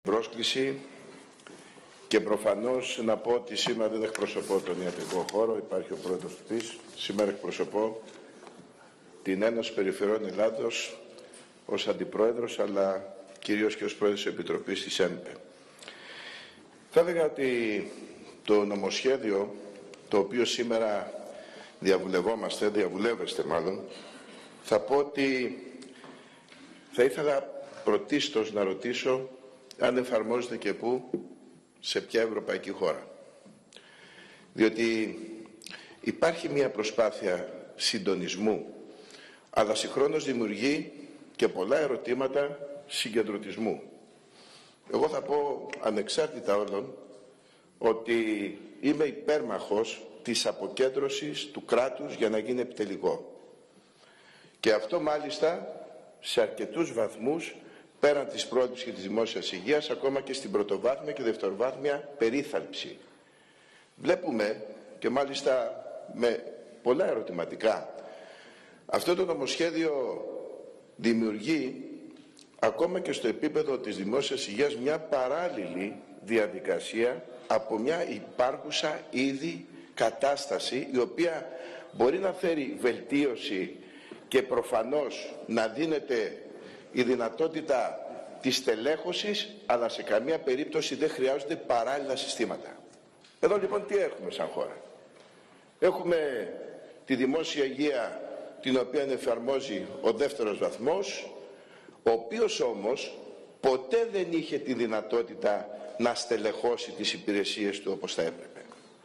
πρόσκληση και προφανώς να πω ότι σήμερα δεν εκπροσωπώ τον ιατρικό χώρο, υπάρχει ο πρόεδρος του ΤΙΣ. Σήμερα εκπροσωπώ την Ένωση Περιφερειών Ελλάδος ως αντιπρόεδρος, αλλά κυρίως και ως πρόεδρος της Επιτροπής της ΕΝΠΕ. Θα έλεγα ότι το νομοσχέδιο το οποίο σήμερα διαβουλεύεστε μάλλον, θα πω ότι θα ήθελα πρωτίστως να ρωτήσω αν εφαρμόζεται και πού, σε ποια ευρωπαϊκή χώρα. Διότι υπάρχει μια προσπάθεια συντονισμού, αλλά συγχρόνως δημιουργεί και πολλά ερωτήματα συγκεντρωτισμού. Εγώ θα πω ανεξάρτητα όλων ότι είμαι υπέρμαχος της αποκέντρωσης του κράτους για να γίνει επιτελικό. Και αυτό μάλιστα σε αρκετούς βαθμούς πέραν της πρόληψης και της δημόσιας υγείας, ακόμα και στην πρωτοβάθμια και δευτεροβάθμια περίθαλψη. Βλέπουμε, και μάλιστα με πολλά ερωτηματικά, αυτό το νομοσχέδιο δημιουργεί ακόμα και στο επίπεδο της δημόσιας υγείας μια παράλληλη διαδικασία από μια υπάρχουσα ήδη κατάσταση, η οποία μπορεί να φέρει βελτίωση και προφανώς να δίνεται η δυνατότητα της τελέχωσης, αλλά σε καμία περίπτωση δεν χρειάζονται παράλληλα συστήματα. Εδώ λοιπόν τι έχουμε σαν χώρα? Έχουμε τη δημόσια υγεία, την οποία εφαρμόζει ο δεύτερος βαθμός, ο οποίος όμως ποτέ δεν είχε τη δυνατότητα να στελεχώσει τις υπηρεσίες του όπως θα έπρεπε.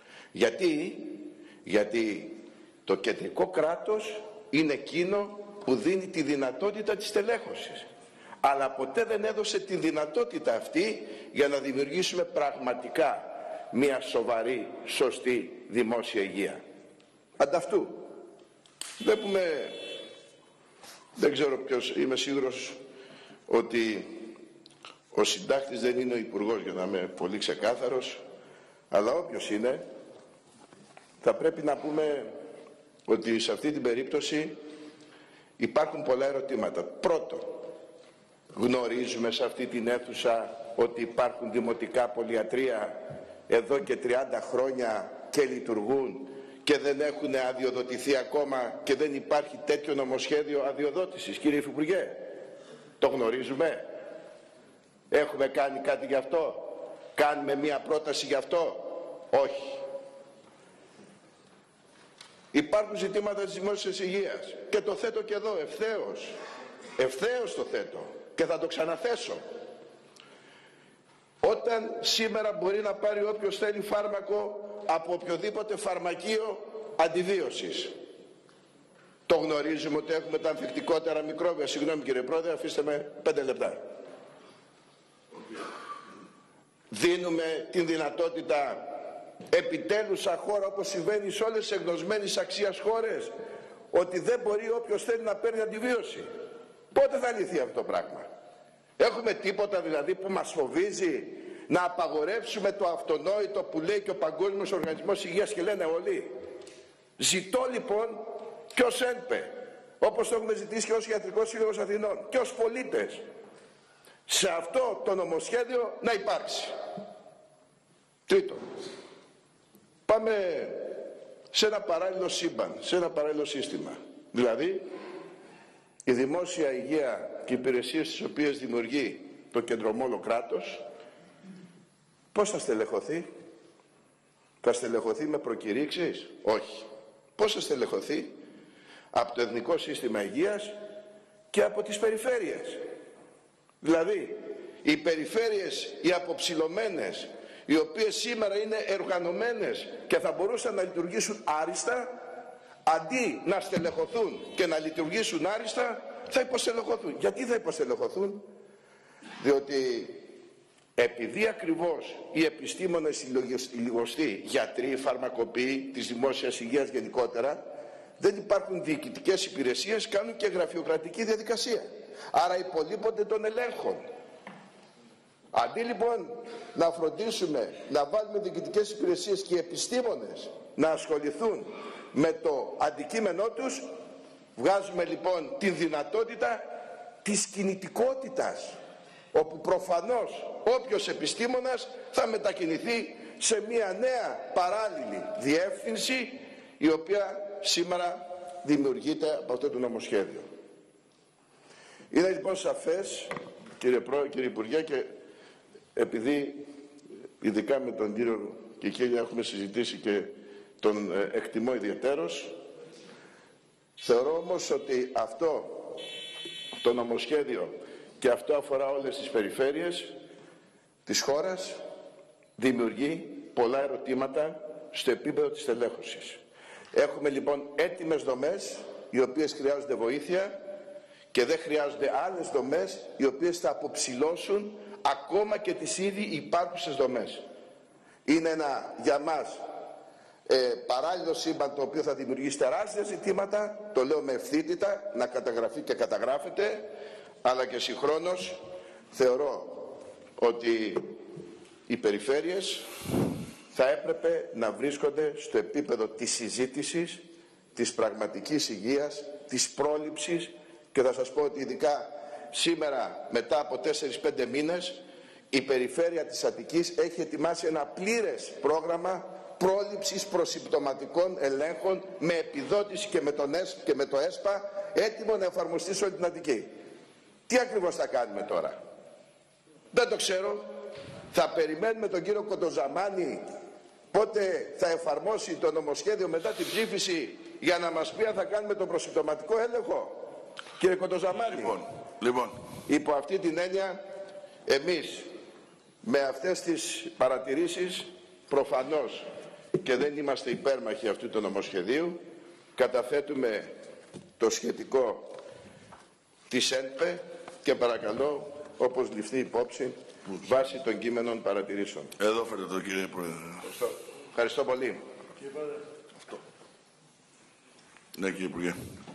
Γιατί το κεντρικό κράτος είναι εκείνο που δίνει τη δυνατότητα της τελέχωσης, αλλά ποτέ δεν έδωσε τη δυνατότητα αυτή για να δημιουργήσουμε πραγματικά μια σοβαρή, σωστή δημόσια υγεία. Ανταυτού βλέπουμε, δεν ξέρω ποιος, είμαι σίγουρος ότι ο συντάκτης δεν είναι ο υπουργός, για να είμαι πολύ ξεκάθαρος, αλλά όποιος είναι, θα πρέπει να πούμε ότι σε αυτή την περίπτωση υπάρχουν πολλά ερωτήματα. Πρώτον, γνωρίζουμε σε αυτή την αίθουσα ότι υπάρχουν δημοτικά πολιατρία εδώ και 30 χρόνια και λειτουργούν και δεν έχουν αδειοδοτηθεί ακόμα και δεν υπάρχει τέτοιο νομοσχέδιο αδειοδότησης? Κύριε Υφυπουργέ, το γνωρίζουμε? Έχουμε κάνει κάτι γι' αυτό? Κάνουμε μία πρόταση γι' αυτό? Όχι. Υπάρχουν ζητήματα της δημόσιας υγείας και το θέτω και εδώ ευθέως το θέτω και θα το ξαναθέσω. Όταν σήμερα μπορεί να πάρει όποιος θέλει φάρμακο από οποιοδήποτε φαρμακείο αντιβίωσης, το γνωρίζουμε ότι έχουμε τα ανθεκτικότερα μικρόβια? Συγγνώμη κύριε Πρόεδρε, αφήστε με 5 λεπτά. Δίνουμε την δυνατότητα επιτέλους σαν χώρα, όπως συμβαίνει σε όλες τις εγνωσμένες αξίας χώρες, ότι δεν μπορεί όποιος θέλει να παίρνει αντιβίωση? Πότε θα λυθεί αυτό το πράγμα? Έχουμε τίποτα δηλαδή που μας φοβίζει να απαγορεύσουμε το αυτονόητο που λέει και ο Παγκόσμιος Οργανισμός Υγείας και λένε όλοι? Ζητώ λοιπόν και ως ΕΝΠΕ, όπως το έχουμε ζητήσει και ως Ιατρικός Σύλλογος Αθηνών και ως πολίτες, σε αυτό το νομοσχέδιο να υπάρξει. Τρίτον, πάμε σε ένα παράλληλο σύμπαν, σε ένα παράλληλο σύστημα. Δηλαδή, η δημόσια υγεία και οι υπηρεσίες τις οποίες δημιουργεί το κεντρομόλο κράτος, πώς θα στελεχωθεί? Θα στελεχωθεί με προκηρύξεις? Όχι. Πώς θα στελεχωθεί? Από το Εθνικό Σύστημα Υγείας και από τις περιφέρειες. Δηλαδή, οι περιφέρειες, οι αποψηλωμένες, οι οποίες σήμερα είναι οργανωμένες και θα μπορούσαν να λειτουργήσουν άριστα, αντί να στελεχωθούν και να λειτουργήσουν άριστα, θα υποστελεχωθούν. Γιατί θα υποστελεχωθούν? Διότι επειδή ακριβώς οι επιστήμονες, οι λιγοστοί, γιατροί, φαρμακοποιοί της δημόσιας υγείας γενικότερα, δεν υπάρχουν διοικητικές υπηρεσίες, κάνουν και γραφειοκρατική διαδικασία. Άρα υπολείπονται των ελέγχων. Αντί λοιπόν να φροντίσουμε να βάλουμε διοικητικές υπηρεσίες και οι επιστήμονες να ασχοληθούν με το αντικείμενό τους, βγάζουμε λοιπόν την δυνατότητα της κινητικότητας όπου προφανώς όποιος επιστήμονας θα μετακινηθεί σε μια νέα παράλληλη διεύθυνση, η οποία σήμερα δημιουργείται από αυτό το νομοσχέδιο. Είναι λοιπόν σαφές, κύριε Υπουργέ, και επειδή ειδικά με τον κύριο Κικίλια έχουμε συζητήσει και τον εκτιμώ ιδιαιτέρως, θεωρώ όμως ότι αυτό το νομοσχέδιο, και αυτό αφορά όλες τις περιφέρειες της χώρας, δημιουργεί πολλά ερωτήματα στο επίπεδο της τελέχωσης. Έχουμε λοιπόν έτοιμες δομές οι οποίες χρειάζονται βοήθεια και δεν χρειάζονται άλλες δομές οι οποίες θα αποψηλώσουν ακόμα και τις ήδη υπάρχουσες δομές. Είναι ένα για μας παράλληλο σύμπαν το οποίο θα δημιουργήσει τεράστια ζητήματα, το λέω με ευθύτητα, να καταγραφεί και καταγράφεται, αλλά και συγχρόνως θεωρώ ότι οι περιφέρειες θα έπρεπε να βρίσκονται στο επίπεδο της συζήτησης, της πραγματικής υγείας, της πρόληψης, και θα σας πω ότι ειδικά σήμερα, μετά από 4-5 μήνες, η περιφέρεια της Αττικής έχει ετοιμάσει ένα πλήρες πρόγραμμα πρόληψης προσυμπτωματικών ελέγχων με επιδότηση και με το ΕΣΠΑ, έτοιμο να εφαρμοστεί σε όλη την Αττική. Τι ακριβώς θα κάνουμε τώρα? Δεν το ξέρω. Θα περιμένουμε τον κύριο Κοντοζαμάνη πότε θα εφαρμόσει το νομοσχέδιο μετά την ψήφιση για να μας πει αν θα κάνουμε τον προσυμπτωματικό έλεγχο? Κύριε Κοντοζαμάνη, λοιπόν, υπό αυτή την έννοια, εμείς με αυτές τις παρατηρήσεις προφανώς και δεν είμαστε υπέρμαχοι αυτού του νομοσχεδίου, καταθέτουμε το σχετικό της ΕΝΠΕ και παρακαλώ όπως ληφθεί υπόψη βάσει των κείμενων παρατηρήσεων. Εδώ φέρετε το, κύριε Πρόεδρε. Ευχαριστώ πολύ. Ναι, κύριε Υπουργέ.